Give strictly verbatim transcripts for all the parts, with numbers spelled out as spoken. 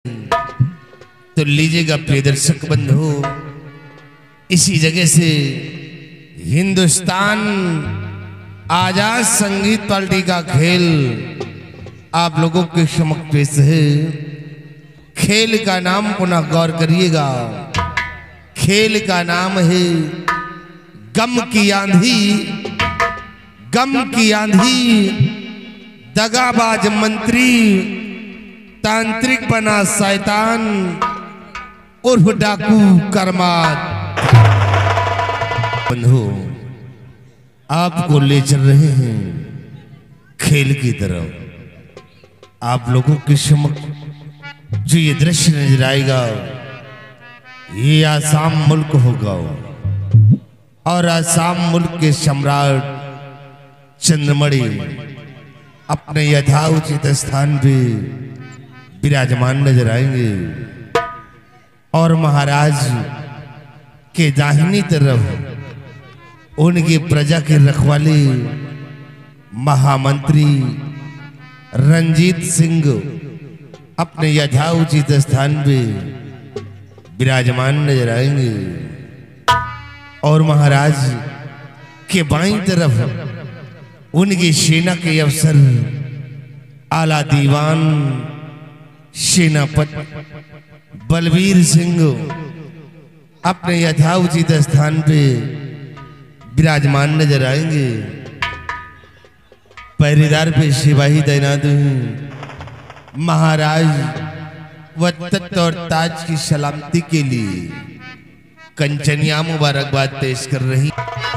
तो लीजिएगा प्रिय दर्शक बंधु, इसी जगह से हिंदुस्तान आजाद संगीत पार्टी का खेल आप लोगों के समक्ष पेश है। खेल का नाम पुनः गौर करिएगा, खेल का नाम है गम की आंधी। गम की आंधी, दगाबाज मंत्री, तांत्रिक बना शैतान उर्फ डाकू करमात। बंधु, आपको ले चल रहे हैं खेल की तरफ। आप लोगों के समक्ष जो ये दृश्य नजर आएगा, ये आसाम मुल्क होगा और आसाम मुल्क के सम्राट चंद्रमणि अपने यथाउचित स्थान पे विराजमान नजर आएंगे और महाराज के दाहिनी तरफ उनकी प्रजा के रखवाले महामंत्री रंजीत सिंह अपने यथाउचित स्थान पे विराजमान नजर आएंगे और महाराज के बाईं तरफ उनकी सेना के अफसर आला दीवान सेनापति बलबीर सिंह अपने यथाउचित स्थान पे विराजमान नजर आएंगे। पहरेदार पे सिपाही तैनात हैं। महाराज व तख्त और ताज की सलामती के लिए कंचनिया मुबारकबाद पेश कर रही।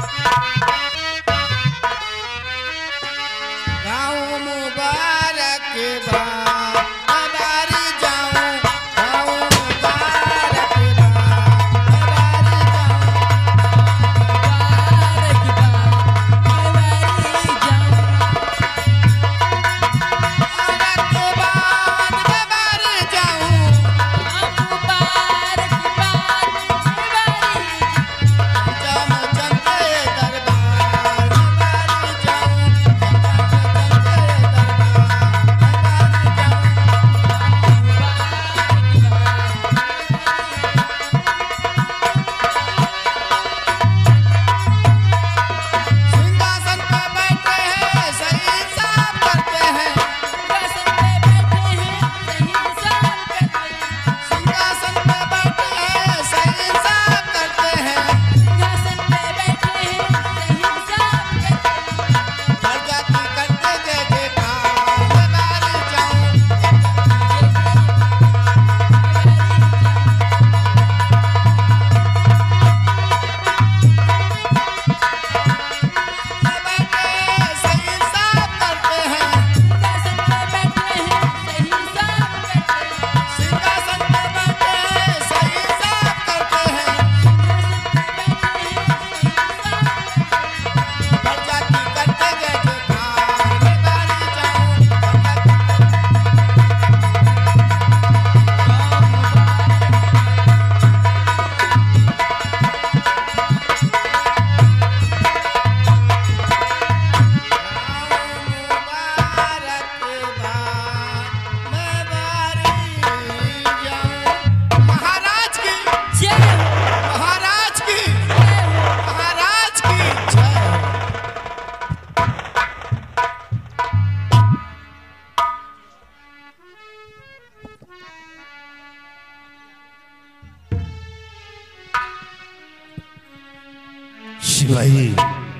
सिपाही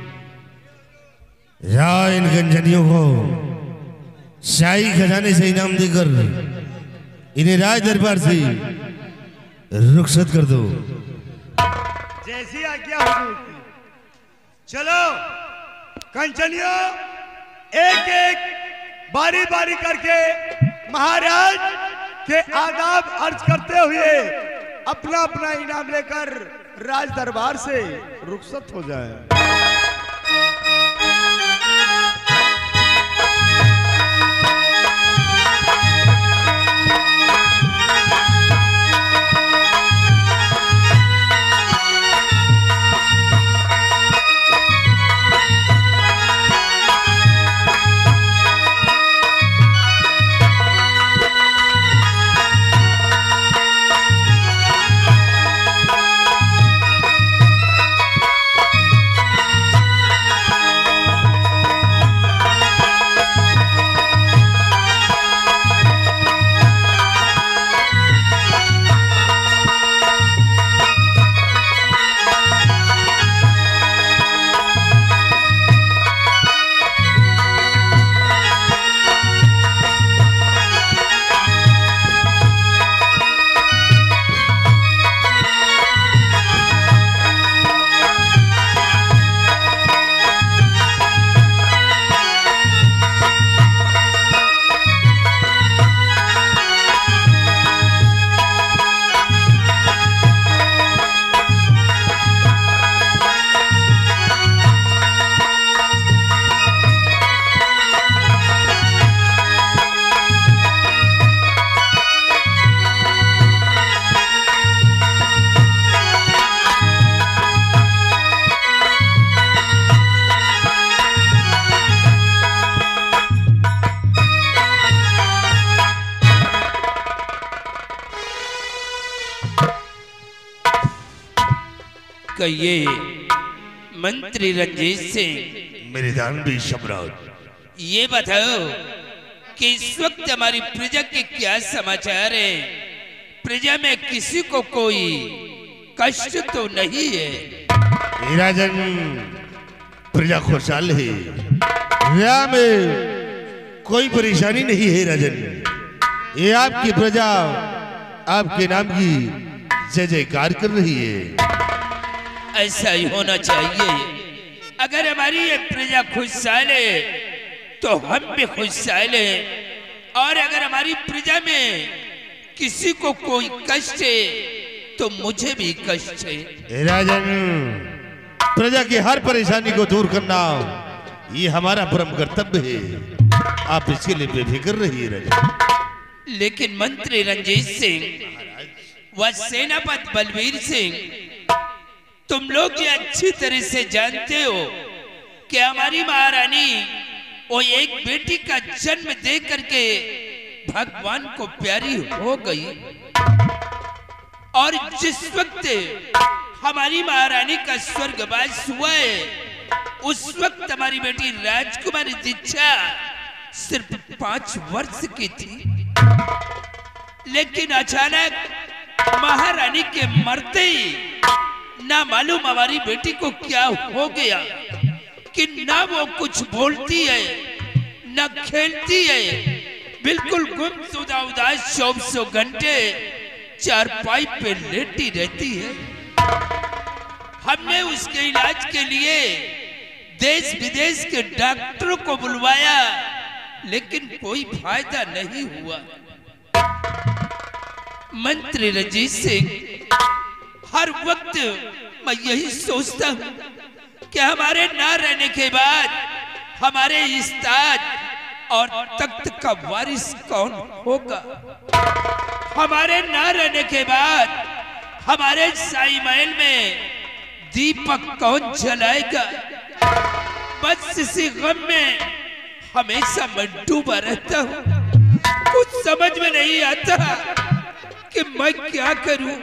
या इन गंजनियों को शाही खजाने से इनाम देकर इन्हें राज दरबार से रुखसत कर दो। जैसी आज्ञा हुजूर की। चलो कंचनियों, एक एक बारी बारी करके महाराज के आदाब अर्ज करते हुए अपना अपना इनाम लेकर राज दरबार से रुखसत हो जाए। कहिए मंत्री रंजीत सिंह। मेरे दानवी सम्राट, ये बताओ कि इस वक्त हमारी प्रजा के क्या समाचार है? प्रजा में किसी को कोई कष्ट तो नहीं है? राजन, प्रजा खुशहाल है, प्रजा में कोई परेशानी नहीं है राजन। ये आपकी प्रजा आपके नाम की जय जयकार कर रही है। ऐसा ही होना चाहिए। अगर हमारी ये प्रजा खुशहाल है तो हम भी खुशहाल हैं, और अगर हमारी प्रजा में किसी को कोई कष्ट है तो मुझे भी कष्ट है। राजन, प्रजा की हर परेशानी को दूर करना ये हमारा परम कर्तव्य है। आप इसके लिए बेफिक्र रहिए राजन। लेकिन मंत्री रंजीत सिंह व सेनापति बलवीर सिंह, तुम लोग ये अच्छी तरह से जानते हो कि हमारी महारानी वो एक बेटी का जन्म दे करके भगवान को प्यारी हो गई, और जिस वक्त हमारी महारानी का स्वर्गवास हुआ है उस वक्त हमारी बेटी राजकुमारी दीक्षा सिर्फ पांच वर्ष की थी। लेकिन अचानक महारानी के मरते ही ना मालूम हमारी बेटी को क्या हो गया कि ना वो कुछ बोलती है ना खेलती है, बिल्कुल गुमशुदा उदास चौबीसों घंटे चारपाई पे लेटी रहती है। हमने उसके इलाज के लिए देश विदेश के डॉक्टरों को बुलवाया, लेकिन कोई फायदा नहीं हुआ। मंत्री रंजीत सिंह, हर वक्त मैं यही सोचता हूँ कि हमारे ना रहने के बाद हमारे इस ताज और तख्त का वारिस कौन होगा? हमारे ना रहने के बाद हमारे शाही महल में दीपक कौन जलाएगा? बस इसी गम में हमेशा मैं डूबा रहता हूँ। कुछ समझ में नहीं आता कि मैं क्या करूं।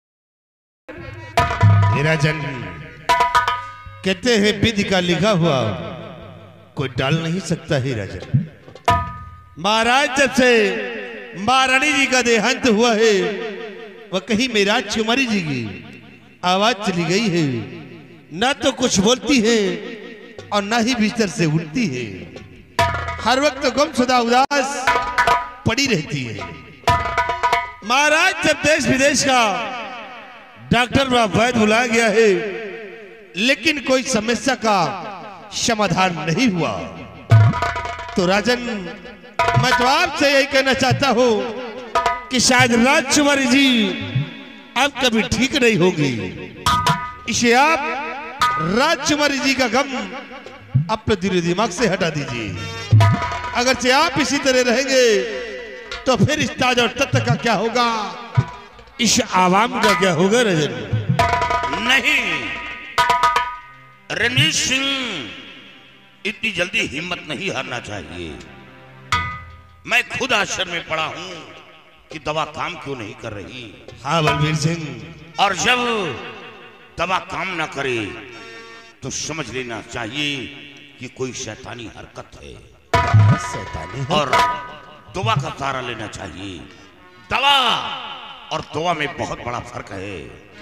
राजन, कहते हैं विधि का लिखा हुआ कोई डाल नहीं सकता है राजन। महाराज जब से महारानी जी का देहांत हुआ है वह कहीं में राजकुमारी जी की आवाज चली गई है। ना तो कुछ बोलती है और ना ही भीतर से उठती है। हर वक्त गुमशुदा उदास पड़ी रहती है। महाराज जब देश विदेश का डॉक्टर व वैद्य बुलाया गया है, लेकिन कोई समस्या का समाधान नहीं हुआ। तो राजन, मैं तो आपसे यही कहना चाहता हूं कि शायद राजकुमारी जी अब कभी ठीक नहीं होगी। इसे आप राजकुमारी जी का गम अपने दिल दिमाग से हटा दीजिए। अगर से आप इसी तरह रहेंगे तो फिर इस ताज और तख्त का क्या होगा, इस आवाम का क्या होगा रजन? नहीं, रणवीर सिंह, इतनी जल्दी हिम्मत नहीं हारना चाहिए। मैं खुद आश्चर्य में पड़ा हूं कि दवा काम क्यों नहीं कर रही। हाँ बलवीर सिंह, और जब दवा काम ना करे तो समझ लेना चाहिए कि कोई शैतानी हरकत है। शैतानी और दवा का सहारा लेना चाहिए। दवा और दवा में बहुत बड़ा फर्क है।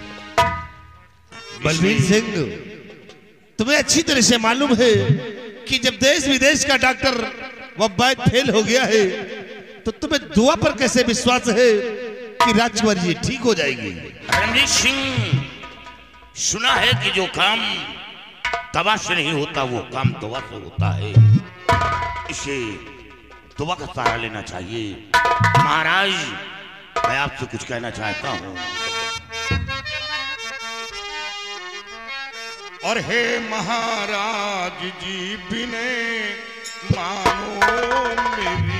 बलवीर सिंह, तुम्हें अच्छी तरह से मालूम है कि जब देश विदेश का डॉक्टर वह वैद्य फेल हो गया है तो तुम्हें दुआ पर कैसे विश्वास है कि राजकुमारी जी ठीक हो जाएगी? रणजीत सिंह, सुना है कि जो काम दवा से नहीं होता वो काम दवा से होता है। इसे दवा का सहारा लेना चाहिए। महाराज, मैं आपसे कुछ कहना चाहता हूँ। और हे महाराज जी, बिने मानो मेरी,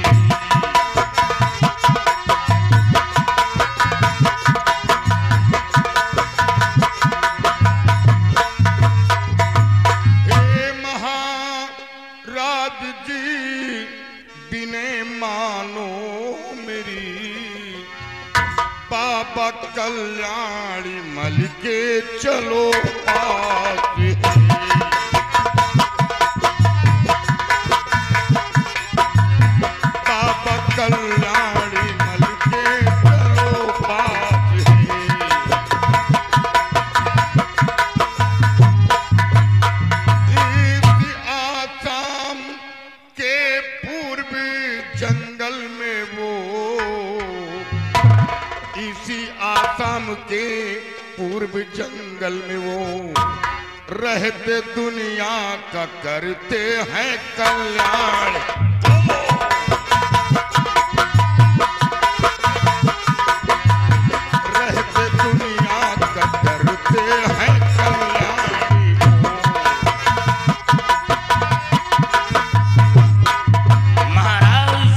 हे महाराज जी बिने मानो मेरी बाबा कल्याणी मल के चलो पास है। बाबा कल्याणी मल के चलो पास है। इस आसाम के पूर्व जंगल में वो, इसी आसाम के पूर्व जंगल में वो रहते दुनिया का करते हैं कल्याण। रहते दुनिया का करते हैं कल्याण। महाराज,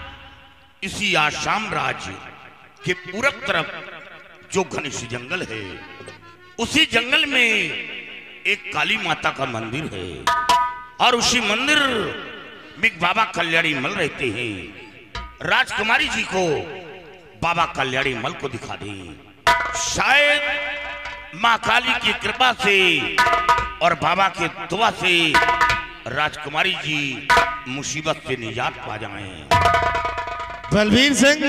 इसी आसाम राज्य के पूरब तरफ जो घनिष्ठ जंगल है, उसी जंगल में एक काली माता का मंदिर है और उसी मंदिर में बाबा कल्याणी मल रहते हैं। राजकुमारी जी को बाबा कल्याणी मल को दिखा दें। शायद मां काली की कृपा से और बाबा के दुआ से राजकुमारी जी मुसीबत से निजात पा जाएं। बलबीर सिंह,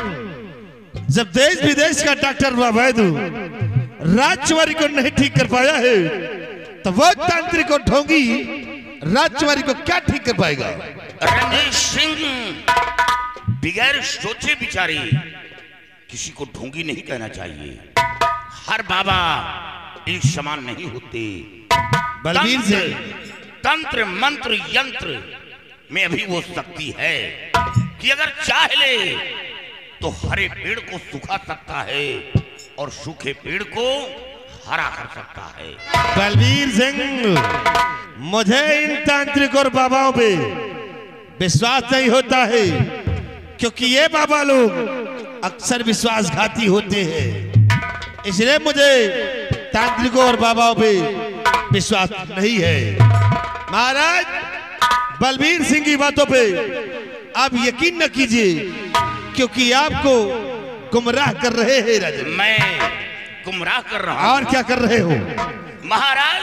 जब देश विदेश का डॉक्टर वैद्य राजकुमारी को नहीं ठीक कर पाया है, तो वो तांत्रिक और ढोंगी राजकुमारी को क्या ठीक कर पाएगा? रंजीत सिंह, बगैर सोचे विचारे किसी को ढोंगी नहीं कहना चाहिए। हर बाबा एक समान नहीं होते। बलबीर तंत्र, सिंह, तंत्र मंत्र यंत्र में अभी वो शक्ति है कि अगर चाह ले तो हरे पेड़ को सुखा सकता है और सूखे पेड़ को हरा कर सकता है। बलबीर सिंह, मुझे इन तांत्रिक और बाबाओं पे विश्वास नहीं होता है, क्योंकि ये बाबा लोग अक्सर विश्वासघाती होते हैं। इसलिए मुझे तांत्रिकों और बाबाओं पे विश्वास नहीं है। महाराज, बलबीर सिंह की बातों पे आप यकीन न कीजिए, क्योंकि आपको गुमराह कर रहे हैं राजा। मैं गुमराह कर रहा हूं? और क्या कर रहे हो? महाराज,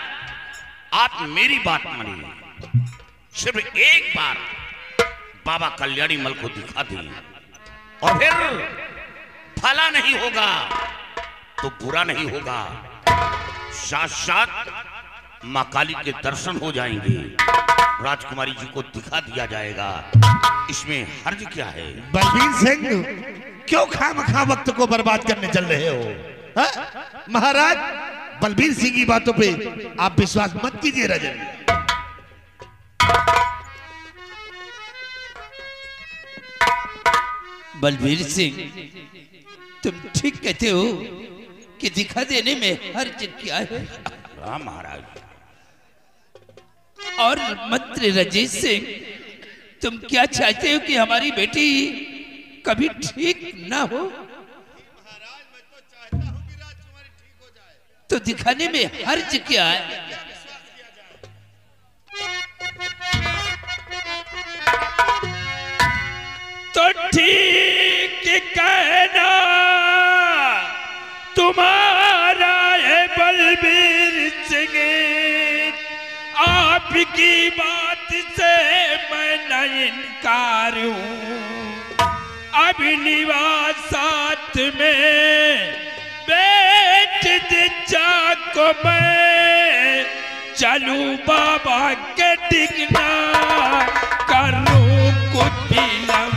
आप मेरी बात मानिए। सिर्फ एक बार बाबा कल्याणी मल को दिखा दें और फिर भला नहीं होगा तो बुरा नहीं होगा। साथ साथ मां काली के दर्शन हो जाएंगे, राजकुमारी जी को दिखा दिया जाएगा। इसमें हर्ज क्या है? बलबीर सिंह, क्यों खामखा वक्त को बर्बाद करने चल रहे हो? हा? महाराज, बलबीर सिंह की बातों पे आप विश्वास मत कीजिए राजन। बलबीर सिंह, तुम ठीक कहते हो कि दिखा देने में हर्ज क्या है। हाँ महाराज। और मंत्री रंजीत सिंह, तुम क्या चाहते हो कि हमारी बेटी कभी ठीक ना हो? तो दिखाने में हर्ज क्या है? तो ठीक कहना तुम्हारा है बलबीर सिंह, आपकी बात से मैं न इनकार हूँ। अब निवास साथ में बैठ दिशा को मैं चलूं बाबा के डिगना करूं कुछ विलंब।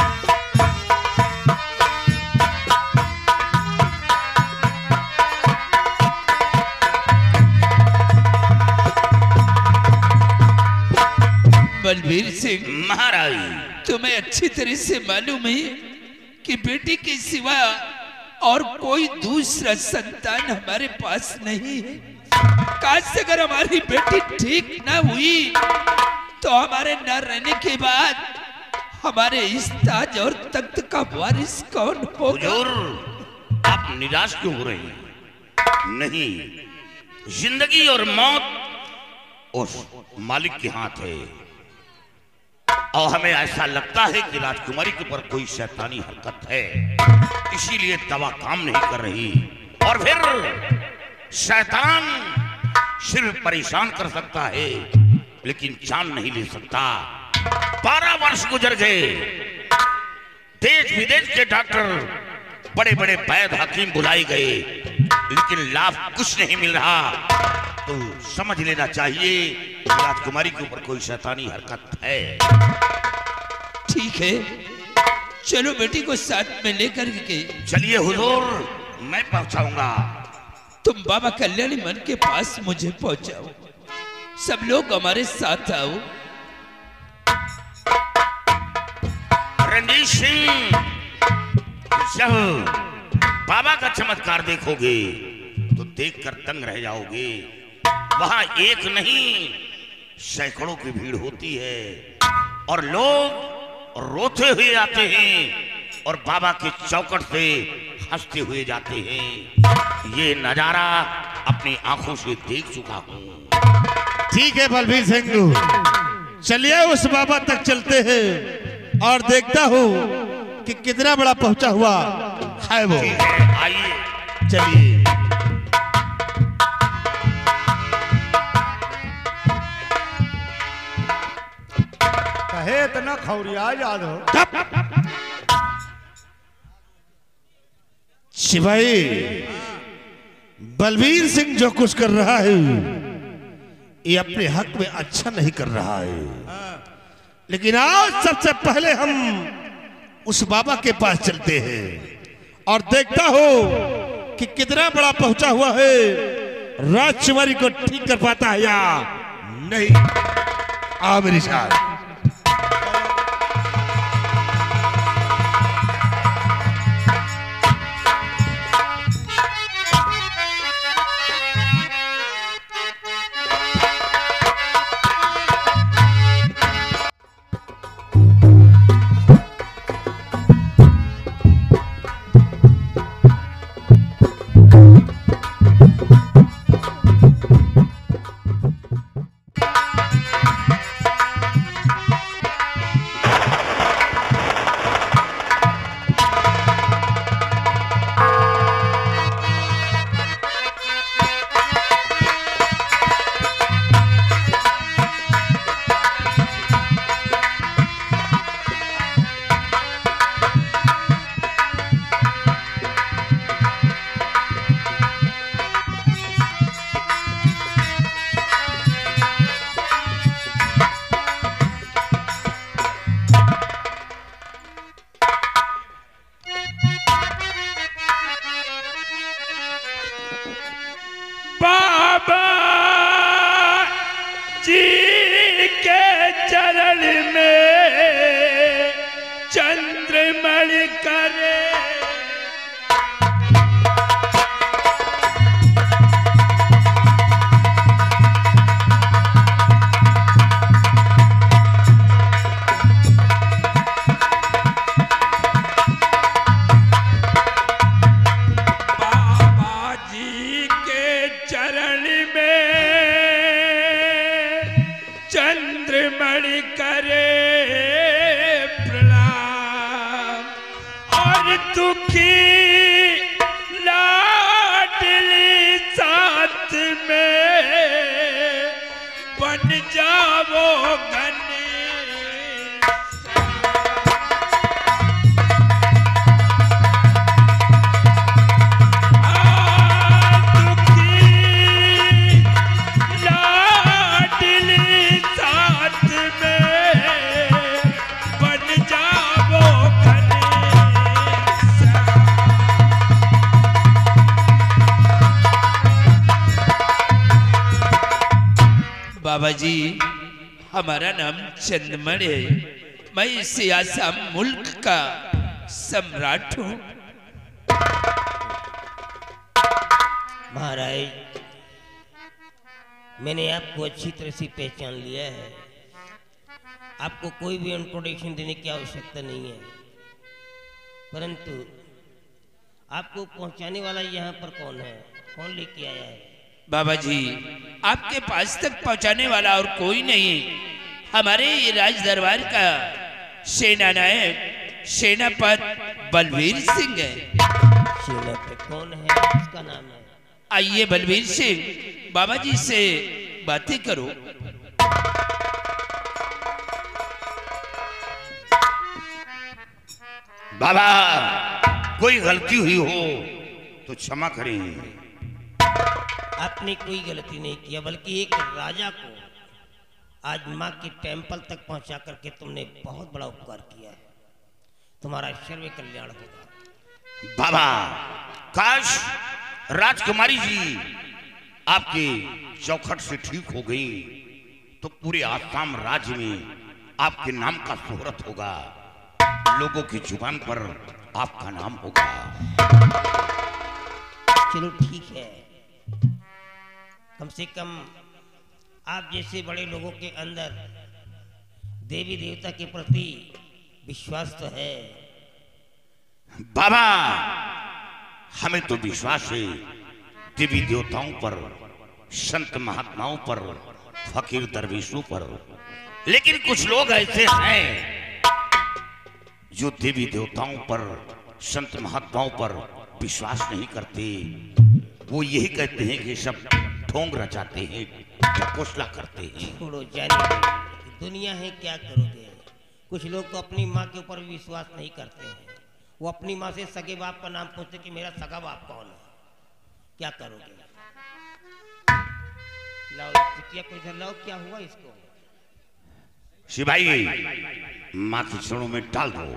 बलबीर सिंह महाराज, तुम्हें अच्छी तरह से मालूम है कि बेटी के सिवा और कोई दूसरा संतान हमारे पास नहीं है। काश अगर हमारी बेटी ठीक ना हुई तो हमारे न रहने के बाद हमारे इस ताज और तख्त का वारिस कौन होगा? हुजूर, आप निराश क्यों हो रहे हैं? नहीं, जिंदगी और मौत उस मालिक के हाथ है। और हमें ऐसा लगता है कि राजकुमारी के ऊपर कोई शैतानी हरकत है, इसीलिए दवा काम नहीं कर रही। और फिर शैतान सिर्फ परेशान कर सकता है लेकिन जान नहीं ले सकता। बारह वर्ष गुजर गए, देश विदेश के डॉक्टर, बड़े बड़े वैद्य हकीम बुलाए गए, लेकिन लाभ कुछ नहीं मिल रहा। तो समझ लेना चाहिए कि राजकुमारी के ऊपर कोई शैतानी हरकत है। ठीक है, चलो बेटी को साथ में लेकर के। चलिए हुजूर, मैं पहुंचाऊंगा। तुम बाबा कल्याणी मन के पास मुझे पहुंचाओ, सब लोग हमारे साथ आओ। रणजीत सिंह, जब बाबा का चमत्कार देखोगे तो देखकर दंग रह जाओगे। वहां एक नहीं सैकड़ों की भीड़ होती है और लोग रोते हुए आते हैं और बाबा के चौखट से हंसते हुए जाते हैं। ये नजारा अपनी आंखों से देख चुका हूं। ठीक है बलबीर सिंह, चलिए उस बाबा तक चलते हैं और देखता हूं कि कितना बड़ा पहुंचा हुआ है वो। आइए, चलिए। कहे इतना खौरिया याद हो। शिवाई, बलबीर सिंह जो कुछ कर रहा है ये अपने हक में अच्छा नहीं कर रहा है, लेकिन आज सबसे पहले हम उस बाबा के पास चलते हैं और देखता हो कि कितना बड़ा पहुंचा हुआ है, राजकुमारी को ठीक कर पाता है या नहीं। आओ मेरे साथ। बाबा जी, हमारा नाम चंदमण है, मैं इस आसाम मुल्क का सम्राट हूँ। महाराज, मैंने आपको अच्छी तरह से पहचान लिया है, आपको कोई भी इंट्रोडक्शन देने की आवश्यकता नहीं है, परंतु आपको पहुंचाने वाला यहाँ पर कौन है, कौन लेके आया है? बाबा जी, आपके पास तक पहुंचाने वाला और कोई नहीं, हमारे ये राज दरबार का सेना नायक सेनापति बलवीर सिंह है। सेना पे कौन है, इसका नाम है? आइए बलवीर सिंह, बाबा जी से बातें करो। बाबा, कोई गलती हुई हो तो क्षमा करें। आपने कोई गलती नहीं किया, बल्कि एक राजा को आज माँ के टेंपल तक पहुंचा करके तुमने बहुत बड़ा उपकार किया है। तुम्हारा सर्व कल्याण होगा। बाबा, काश राजकुमारी जी आपके चौखट से ठीक हो गई तो पूरे आसाम राज्य में आपके नाम का शोहरत होगा, लोगों की जुबान पर आपका नाम होगा। चलो ठीक है, कम से कम आप जैसे बड़े लोगों के अंदर देवी देवता के प्रति विश्वास तो है। बाबा, हमें तो विश्वास है देवी देवताओं पर, संत महात्माओं पर, फकीर दरवेशों पर, लेकिन कुछ लोग ऐसे हैं जो देवी देवताओं पर, संत महात्माओं पर विश्वास नहीं करते। वो यही कहते हैं कि सब ढोंग रचाते हैं, ढकोसला करते हैं। छोड़ो, जाने दो, दुनिया है, क्या करोगे। कुछ लोग तो अपनी माँ के ऊपर विश्वास नहीं करते हैं। वो अपनी माँ से सगे बाप का नाम पूछते कि मेरा सगा बाप कौन है। क्या करोगे? लाओ टिकिया को इधर लाओ, क्या हुआ इसको? शिवाई, माँ के चरणों में डाल दो।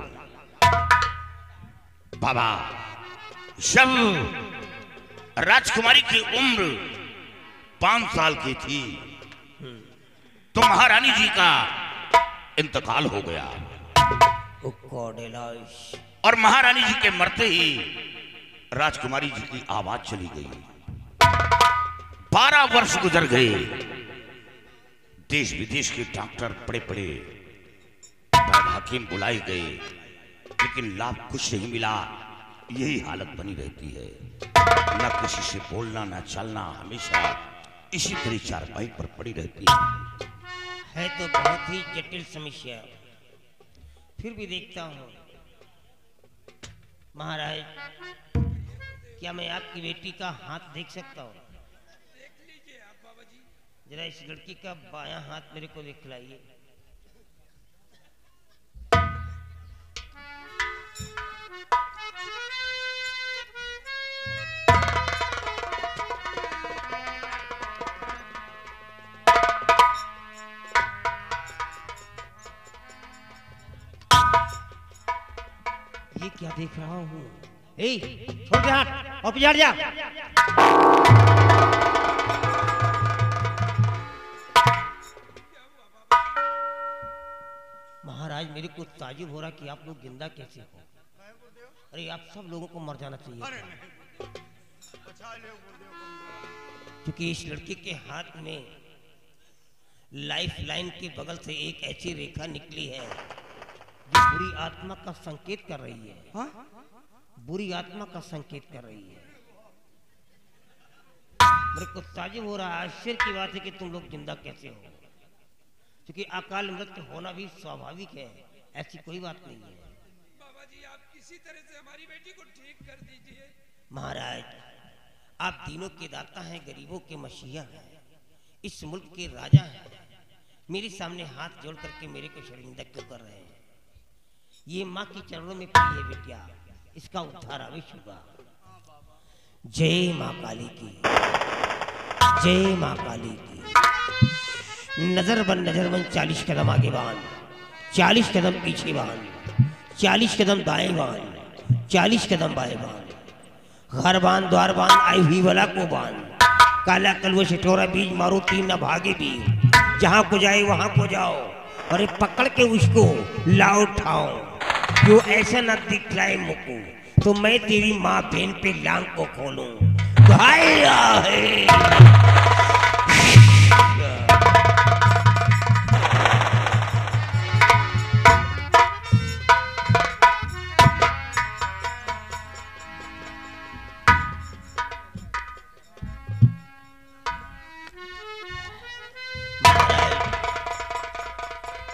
बाबा, जब राजकुमारी की उम्र पांच साल की थी तो महारानी जी का इंतकाल हो गया, और महारानी जी के मरते ही राजकुमारी जी की आवाज चली गई। बारह वर्ष गुजर गए, देश विदेश के डॉक्टर बड़े बड़े हकीम बुलाए गए, लेकिन लाभ कुछ नहीं मिला। यही हालत बनी रहती है, न किसी से बोलना, न चलना, हमेशा इसी तरह चारपाई पर पड़ी रहती है। है तो बहुत ही जटिल समस्या, फिर भी देखता हूँ। महाराज, क्या मैं आपकी बेटी का हाथ देख सकता हूँ? जरा इस लड़की का बायां हाथ मेरे को दिखलाइए। ये क्या देख रहा हूँ? ए, छोड़ दे हाथ और पिछाड़ जा। महाराज, मेरे को ताजुब हो रहा कि आप लोग जिंदा कैसे हो। अरे, आप सब लोगों को मर जाना चाहिए, क्योंकि इस लड़के के हाथ में लाइफ लाइन के बगल से एक ऐसी रेखा निकली है जो बुरी आत्मा का संकेत कर रही है। हा? बुरी आत्मा का संकेत कर रही है। मेरे को ताजुब हो रहा है, आश्चर्य की बात है कि तुम लोग जिंदा कैसे हो, क्योंकि अकाल मृत्यु होना भी स्वाभाविक है, ऐसी कोई बात नहीं है। बाबा जी, आप किसी तरह से हमारी बेटी को ठीक कर दीजिए। महाराज, आप तीनों के दाता हैं, गरीबों के मसीहा हैं, इस मुल्क के राजा हैं। मेरे सामने हाथ जोड़ करके मेरे को शर्मिंदा क्यों कर रहे हैं? ये माँ के चरणों में पड़ी है बेटिया, इसका उद्धार अवश्य होगा। जय माँ काली की, जय माँ काली की। नजर बन नजर बन, चालीस कदम आगे बांध, चालीस कदम पीछे बांध, चालीस कदम दाएं बांध, चालीस कदम बाएं बांध, घर बांध, द्वार बांध, आई हुई वाला को बांध, काला कलवा सिटोरा बीज मारो, तीन न भागे बीज, जहां को जाए वहां को जाओ, और ये पकड़ के उसको लाओ ठाओ, जो ऐसा न दिखलाए मुको तो मैं तेरी माँ बहन पे लांग को खोलूं। भाई आहे।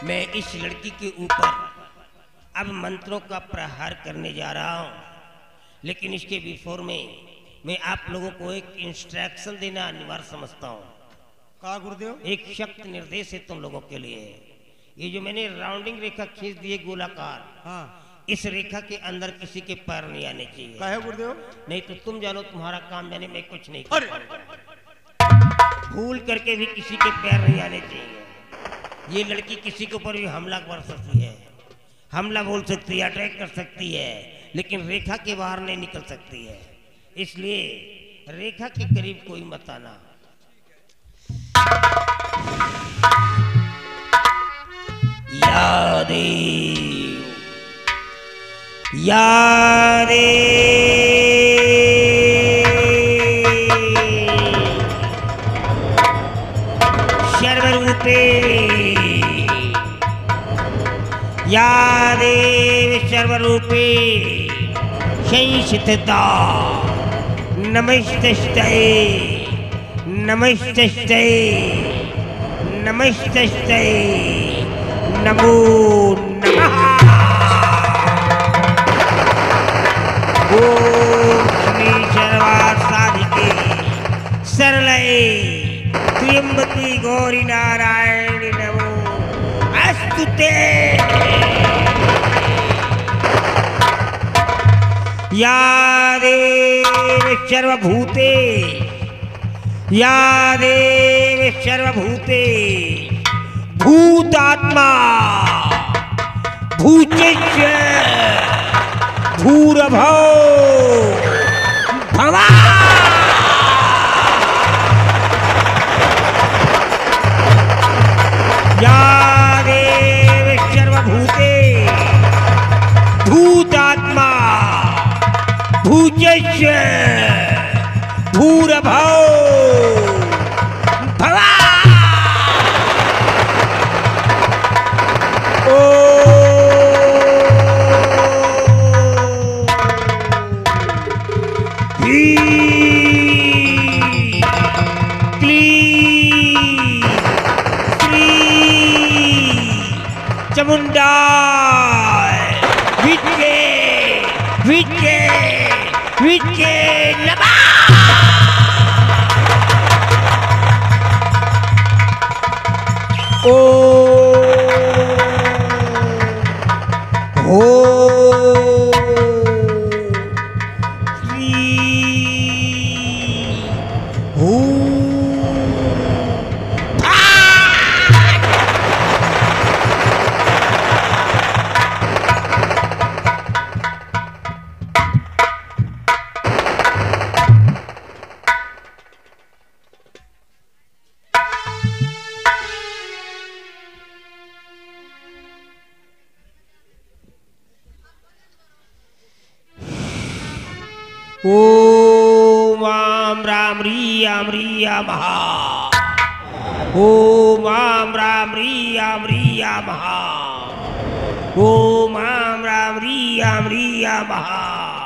मैं इस लड़की के ऊपर अब मंत्रों का प्रहार करने जा रहा हूँ, लेकिन इसके बिफोर में मैं आप लोगों को एक इंस्ट्रक्शन देना अनिवार्य समझता हूँ। कहा गुरुदेव? एक सख्त निर्देश है तुम लोगों के लिए। ये जो मैंने राउंडिंग रेखा खींच दी है गोलाकार, हाँ। इस रेखा के अंदर किसी के पैर नहीं आने चाहिए। कहा है गुरुदेव? नहीं तो तुम जानो, तुम्हारा काम जाने, मैं कुछ नहीं अरे! कर भूल करके भी किसी के पैर नहीं आने चाहिए। ये लड़की किसी के ऊपर भी हमला कर सकती है, हमला बोल सकती है, अटैक कर सकती है, लेकिन रेखा के बाहर नहीं निकल सकती है। इसलिए रेखा के करीब कोई मत आना। या देव, या देव, सर्वरूपे, या देव सर्वरूपे संस्थिता, नमस्तस्ते, नमस्तस्ते, नमस्तस्ते, नमो नमः। ओम श्री सर्वासाधिके सरले त्र्यंबके गौरी नारायणी नमो अस्तुते। या देव सर्वभूते, या देव सर्वभूते भूतात्मा भूतेश्व भूरभौ भवा। या देव सर्वभूते भूतात्मा भूतेश्व भूरभौ भवा। चामुंडा विजय विजय विजय नमः। ओ हो ओम आम राम रियाम रिया महा। ओम आम राम रियाम रिया महा। ओम आम राम रियाम रिया महा।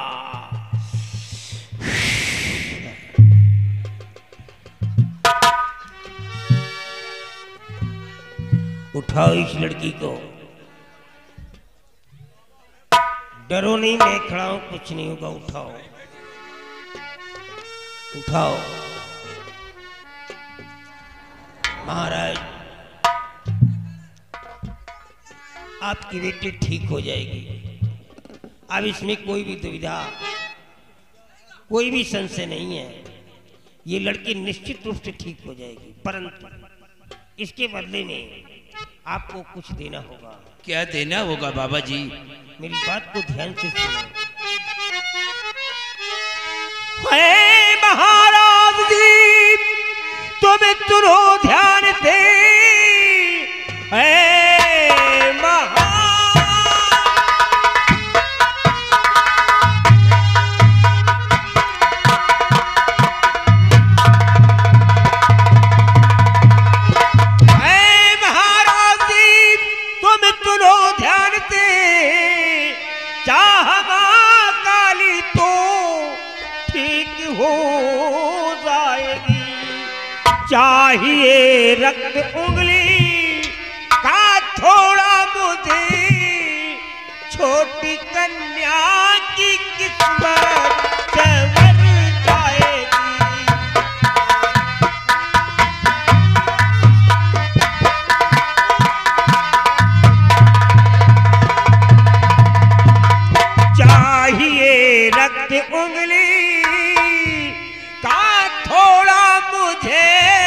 उठाओ इस लड़की को, डरो नहीं, मैं खड़ा हूं, कुछ नहीं होगा। उठाओ उठाओ। महाराज, आपकी बेटी ठीक हो जाएगी। अब इसमें कोई भी दुविधा, कोई भी संशय नहीं है। ये लड़की निश्चित रूप से ठीक हो जाएगी, परंतु इसके बदले में आपको कुछ देना होगा। क्या देना होगा बाबा जी? मेरी बात को ध्यान से सुनो। हे महाराज जी, तुम्हें तुरो ध्यान से। हे महा हे महाराज जी, तुम्हें तुरो ध्यान से। चाह मां काली तो ठीक हो जाएगी, चाहिए रक्त उंगली का थोड़ा छोटी कन्या की किस्मत संवर जाएगी। चाहिए रक्त उंगली का थोड़ा मुझे,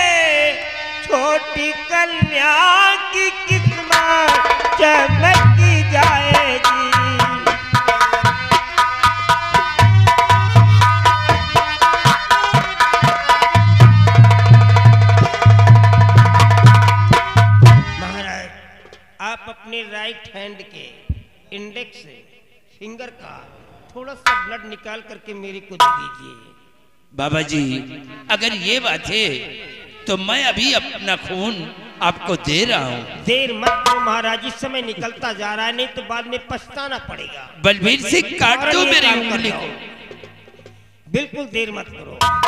छोटी कन्या की किस्मत चमक जाएगी। महाराज, आप अपने राइट हैंड के इंडेक्स फिंगर का थोड़ा सा ब्लड निकाल करके मेरे को दे दीजिए। बाबा जी, अगर ये बात है तो मैं अभी अपना खून आपको दे रहा हूँ। देर मत करो महाराज, इस समय निकलता जा रहा है, नहीं तो बाद में पछताना पड़ेगा। बलबीर सिंह, काट दो और ये मेरी काम कर उंगली जाओ। को। बिल्कुल देर मत करो।